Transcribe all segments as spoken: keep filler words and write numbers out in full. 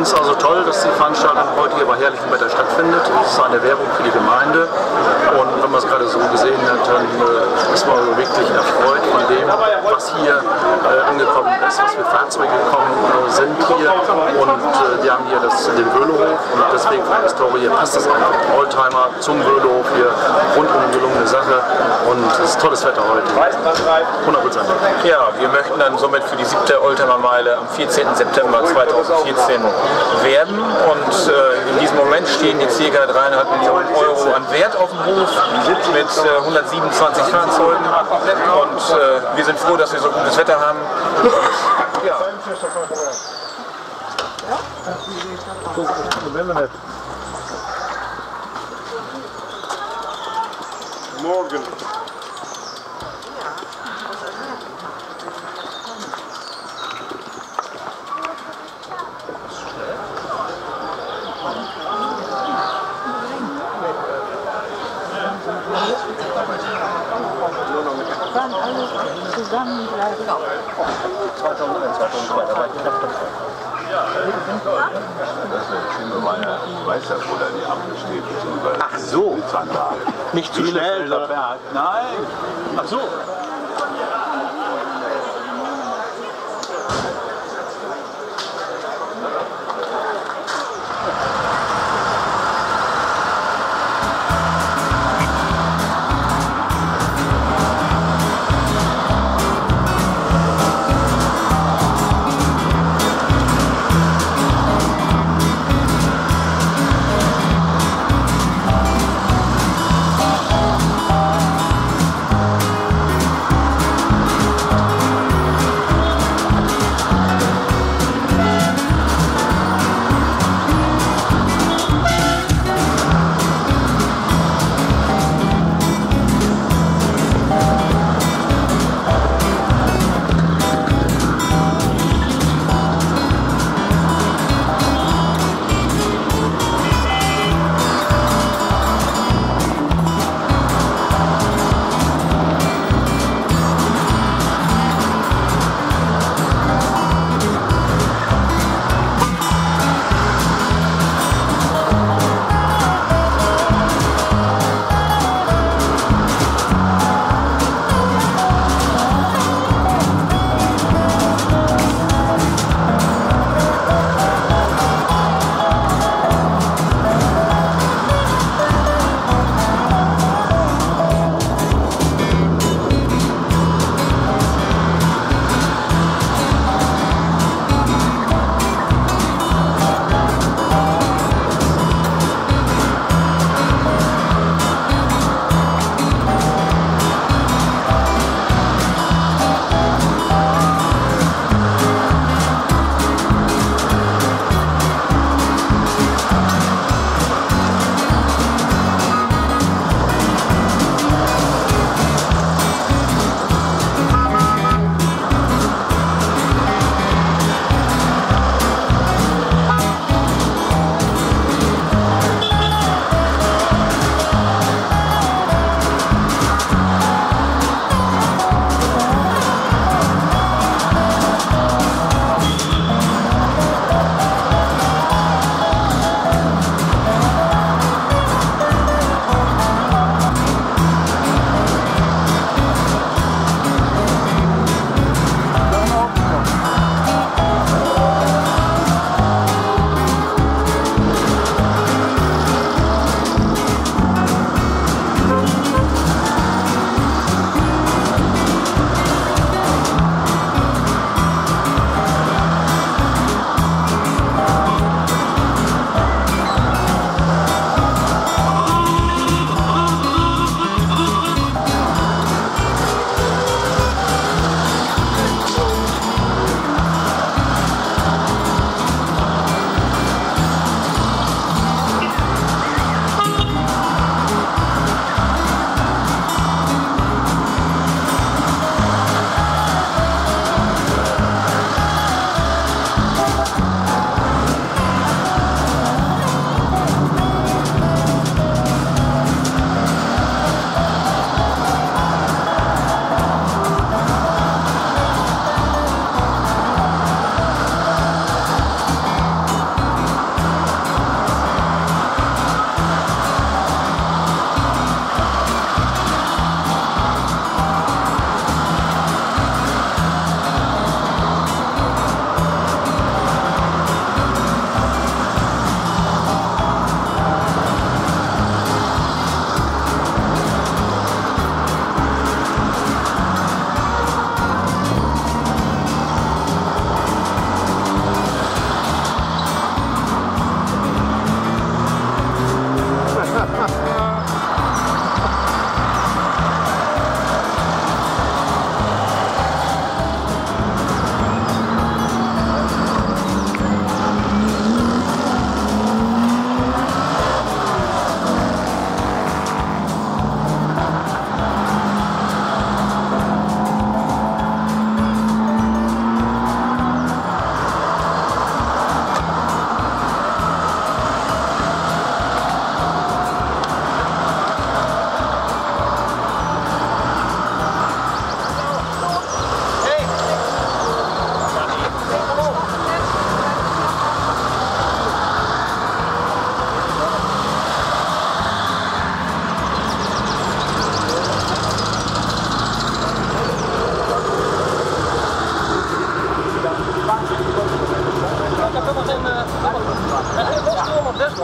finde es also toll, dass die Veranstaltung heute hier bei herrlichem Wetter stattfindet. Es ist eine Werbung für die Gemeinde und wenn man es gerade so gesehen hat, dann äh, ist man also wirklich erfreut von dem, was hier äh, angekommen ist, was für Fahrzeuge gekommen äh, sind hier und äh, wir haben hier das, den Wöhlehof und deswegen für die Historie passt das einfach. Oldtimer zum Wöhlehof hier, rundum gelungene Sache und es ist tolles Wetter heute. hundert Prozent. Ja, wir möchten dann somit für die siebte Oldtimer Meile am vierzehnten September zweitausendvierzehn werben und äh, in diesem Moment stehen jetzt ca. dreieinhalb Millionen Euro an Wert auf dem Hof mit äh, hundertsiebenundzwanzig Fahrzeugen und äh, wir sind froh, dass wir so gutes Wetter haben. Ja. Morgen. Dann alle zusammenbleiben. zweitausendeins, zweitausendzwei, da war ich knapp davor. Das ist schön, weil ich weiß ja, wo da die Ampel steht. Ach so, nicht zu schnell. Nein! Ach so.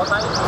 dabei.